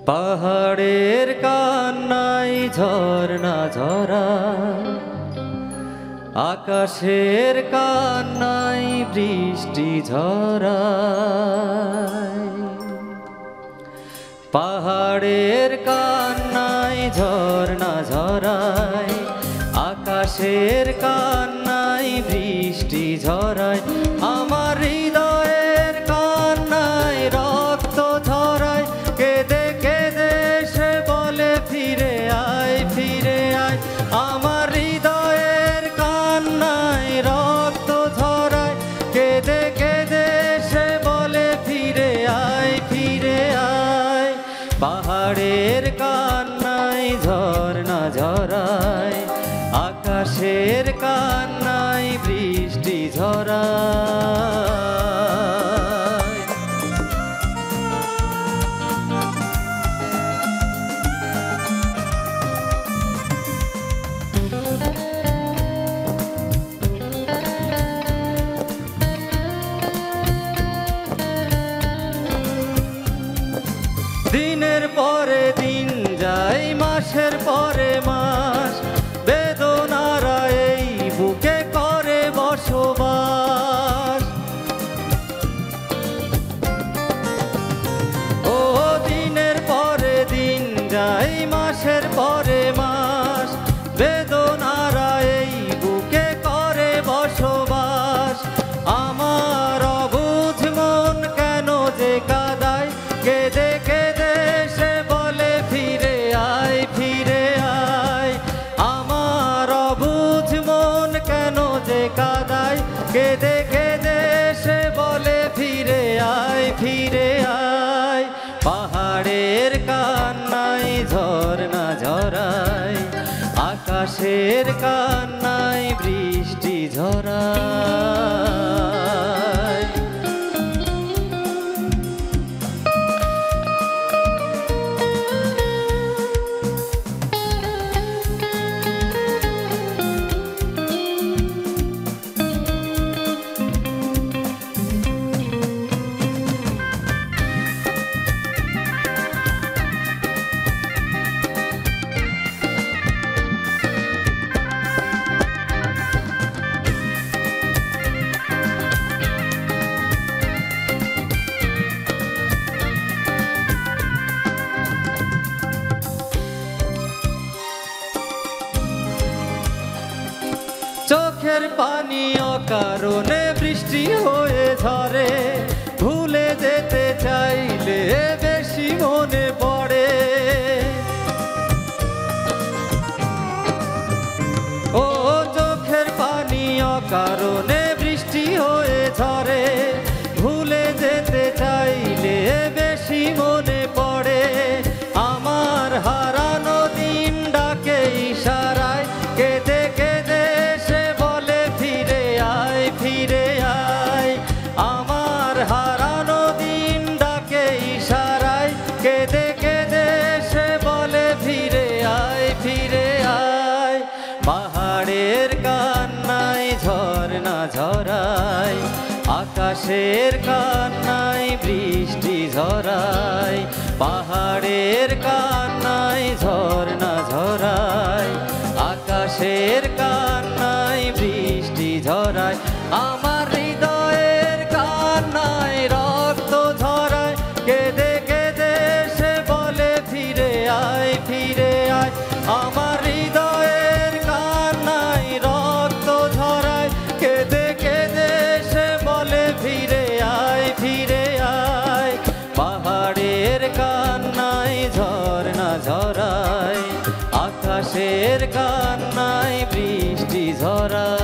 পাহাড়ের কান্নায় ঝরনা ঝরা, আকাশের কান্নায় বৃষ্টি ঝরায়। পাহাড়ের কান্নায় ঝরনা ঝরায়, আকাশের কান্নায় বৃষ্টি ঝরায়। আমার হৃদয়ের কান্নায় রক্ত ঝরায়, কেঁদে কেঁদে সে বলে ফিরে আয় ফিরে আয়। আমার হৃদয়ের কান্নায় রক্ত ঝরায়, কেঁদে কেঁদে সে বলে ফিরে আয় ফিরে আয়। পাহাড়ের কান্নায় ঝরনা ঝরায়, আকাশের কান্নায় বৃষ্টি ঝরায়। দিনের পরে দিন যায়, মাসের পরে মাস, বেদনারা এই বুকে করে বসবাস। ও দিনের পরে দিন যায়, মাসের পরে মাস, বেদনারা এই বুকে করে বসবাস। আমার অবুঝ মন কেন যে কাঁদায়, কেঁদে কেঁদে সে বলে ফিরে আয় ফিরে আয়। আমার অবুঝ মন কেন যে কাঁদায়, কেঁদে কেঁদে সে বলে ফিরে আয় ফিরে আয়। পাহাড়ের কান্নায় ঝরনা ঝরায়, আকাশের কান্নায় বৃষ্টি ঝরায়। চোখের পানি অকারণে বৃষ্টি হয়ে ঝরে, ভুলে যেতে চাইলে বেশি মনে পড়ে। ও চোখের পানি অকারণে বৃষ্টি হয়ে ঝরে, ভুলে যেতে চাইলে বেশি মনে পড়ে। আমার হারানো দিন ডাকে ইশারায়, কেঁদে কেঁদে সে বলে ফিরে আয় ফিরে আয়। আমার হারানো দিন ডাকে ইশারায়, কেঁদে কেঁদে সে বলে ফিরে আয় ফিরে আয়। পাহাড়ের কান্নায় ঝরনা ঝরায়, আকাশের কান্নায় বৃষ্টি ঝরায়। পাহাড়ের কান্নায় ঝরনা ঝরায়, আকাশের কান্নায় বৃষ্টি ঝরায়। আমার হৃদয়ের কান্নায় রক্ত ঝরায়, কেঁদে কেঁদে সে বলে ফিরে আয় ফিরে আয়। আমার হৃদয়ের কান্নায় রক্ত ঝরায়, কেঁদে কেঁদে সে বলে ফিরে আয় ফিরে আয়। পাহাড়ের কান্নায় ঝরনা ঝরায়, আকাশের কান্নায় বৃষ্টি ঝরায়।